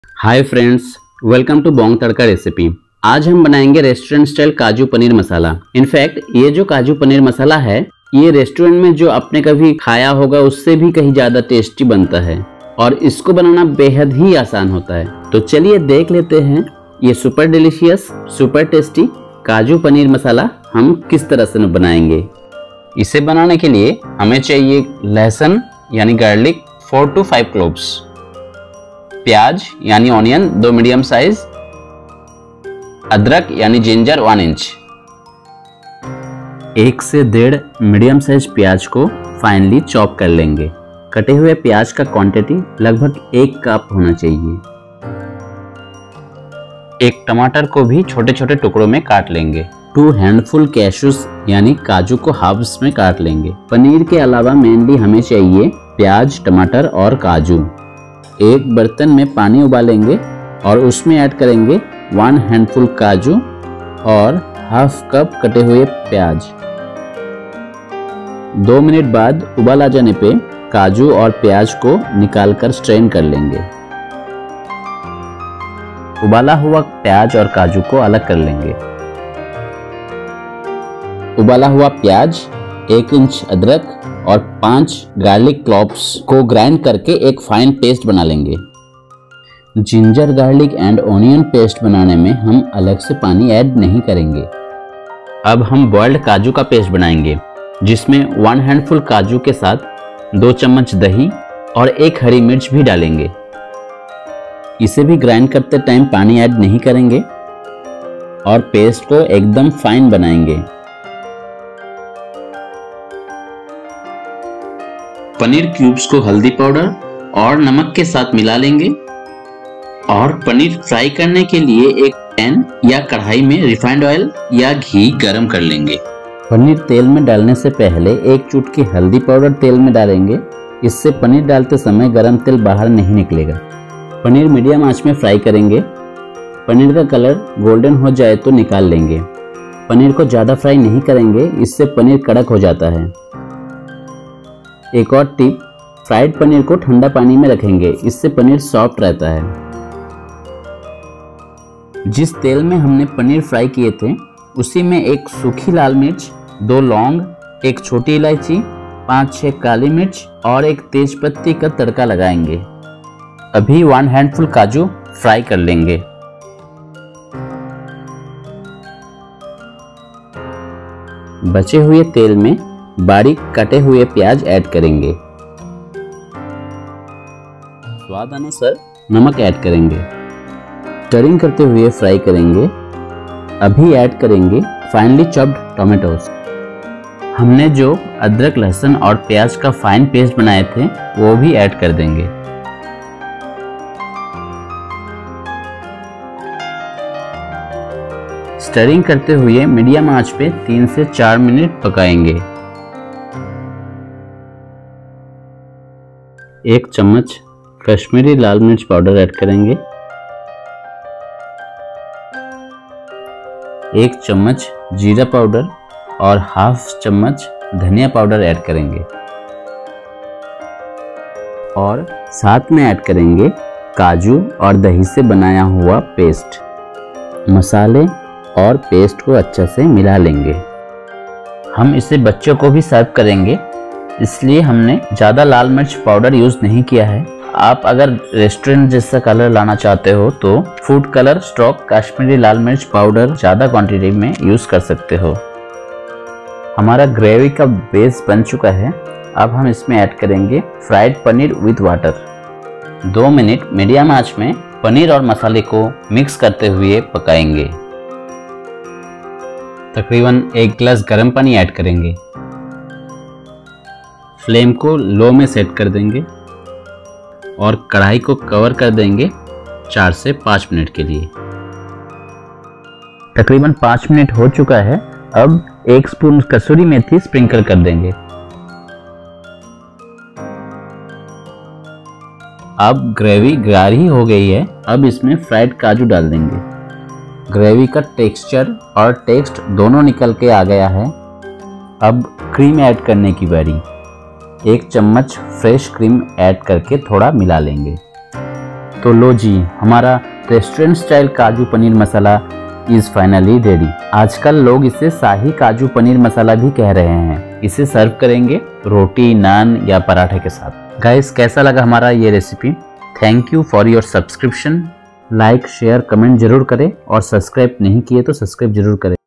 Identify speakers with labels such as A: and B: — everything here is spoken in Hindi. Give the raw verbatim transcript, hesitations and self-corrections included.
A: Hi friends, welcome to Bong Tadka recipe. आज हम बनाएंगे रेस्टोरेंट स्टाइल काजू पनीर मसाला। इनफैक्ट ये जो काजू पनीर मसाला है ये रेस्टोरेंट में जो आपने कभी खाया होगा उससे भी कहीं ज़्यादा टेस्टी बनता है और इसको बनाना बेहद ही आसान होता है। तो चलिए देख लेते हैं ये सुपर डिलीशियस सुपर टेस्टी काजू पनीर मसाला हम किस तरह से बनाएंगे। इसे बनाने के लिए हमें चाहिए लहसुन यानी garlic four to five cloves, प्याज यानी ऑनियन दो मीडियम साइज, अदरक यानी जिंजर वन इंच। एक से डेढ़ मीडियम साइज प्याज को फाइनली चॉप कर लेंगे। कटे हुए प्याज का क्वांटिटी लगभग एक कप होना चाहिए। एक टमाटर को भी छोटे छोटे टुकड़ों में काट लेंगे। टू हैंडफुल कैशूज यानी काजू को हाफ्स में काट लेंगे। पनीर के अलावा मेनली हमें चाहिए प्याज, टमाटर और काजू। एक बर्तन में पानी उबालेंगे और उसमें ऐड करेंगे वन हैंडफुल काजू और हाफ कप कटे हुए प्याज। दो मिनट बाद उबाल आ जाने पे काजू और प्याज को निकालकर स्ट्रेन कर लेंगे। उबाला हुआ प्याज और काजू को अलग कर लेंगे। उबाला हुआ प्याज, एक इंच अदरक और पांच गार्लिक क्लॉव्स को ग्राइंड करके एक फाइन पेस्ट बना लेंगे। Ginger garlic and onion paste बनाने में हम अलग से पानी ऐड नहीं करेंगे। अब हम बॉइल्ड काजू का पेस्ट बनाएंगे जिसमें वन हैंडफुल काजू के साथ दो चम्मच दही और एक हरी मिर्च भी डालेंगे। इसे भी ग्राइंड करते टाइम पानी ऐड नहीं करेंगे और पेस्ट को एकदम फाइन बनाएंगे। पनीर क्यूब्स को हल्दी पाउडर और नमक के साथ मिला लेंगे और पनीर फ्राई करने के लिए एक पैन या कढ़ाई में रिफाइंड ऑयल या घी गरम कर लेंगे। पनीर तेल में डालने से पहले एक चुटकी हल्दी पाउडर तेल में डालेंगे। इससे पनीर डालते समय गरम तेल बाहर नहीं निकलेगा। पनीर मीडियम आंच में फ्राई करेंगे। पनीर का कलर गोल्डन हो जाए तो निकाल लेंगे। पनीर को ज़्यादा फ्राई नहीं करेंगे, इससे पनीर कड़क हो जाता है। एक और टिप, फ्राइड पनीर को ठंडा पानी में रखेंगे, इससे पनीर सॉफ्ट रहता है। जिस तेल में हमने पनीर फ्राई किए थे उसी में एक सूखी लाल मिर्च, दो लौंग, एक छोटी इलायची, पाँच छह काली मिर्च और एक तेज पत्ती का तड़का लगाएंगे। अभी वन हैंडफुल काजू फ्राई कर लेंगे। बचे हुए तेल में बारीक कटे हुए प्याज ऐड करेंगे। स्वाद अनुसार नमक ऐड करेंगे। स्टरिंग करते हुए फ्राई करेंगे। अभी ऐड करेंगे फाइनली चॉप्ड टोमेटोज। हमने जो अदरक, लहसुन और प्याज का फाइन पेस्ट बनाए थे वो भी ऐड कर देंगे। स्टरिंग करते हुए मीडियम आंच पे तीन से चार मिनट पकाएंगे। एक चम्मच कश्मीरी लाल मिर्च पाउडर ऐड करेंगे। एक चम्मच जीरा पाउडर और हाफ चम्मच धनिया पाउडर ऐड करेंगे और साथ में ऐड करेंगे काजू और दही से बनाया हुआ पेस्ट। मसाले और पेस्ट को अच्छे से मिला लेंगे। हम इसे बच्चों को भी सर्व करेंगे, इसलिए हमने ज़्यादा लाल मिर्च पाउडर यूज़ नहीं किया है। आप अगर रेस्टोरेंट जैसा कलर लाना चाहते हो तो फूड कलर स्टॉक कश्मीरी लाल मिर्च पाउडर ज़्यादा क्वांटिटी में यूज़ कर सकते हो। हमारा ग्रेवी का बेस बन चुका है। अब हम इसमें ऐड करेंगे फ्राइड पनीर विद वाटर। दो मिनट मीडियम आंच में पनीर और मसाले को मिक्स करते हुए पकाएंगे। तकरीबन एक गिलास गर्म पानी ऐड करेंगे। फ्लेम को लो में सेट कर देंगे और कढ़ाई को कवर कर देंगे चार से पाँच मिनट के लिए। तकरीबन पाँच मिनट हो चुका है। अब एक स्पून कसूरी मेथी स्प्रिंकल कर देंगे। अब ग्रेवी गाढ़ी हो गई है। अब इसमें फ्राइड काजू डाल देंगे। ग्रेवी का टेक्सचर और टेस्ट दोनों निकल के आ गया है। अब क्रीम ऐड करने की बारी। एक चम्मच फ्रेश क्रीम ऐड करके थोड़ा मिला लेंगे। तो लो जी, हमारा restaurant style kaju paneer masala is finally ready. आजकल लोग इसे शाही काजू पनीर मसाला भी कह रहे हैं। इसे सर्व करेंगे रोटी, नान या पराठे के साथ। गाइस, कैसा लगा हमारा ये recipe? Thank you for your subscription. Like, share, comment जरूर करें और सब्सक्राइब नहीं किए तो सब्सक्राइब जरूर करें।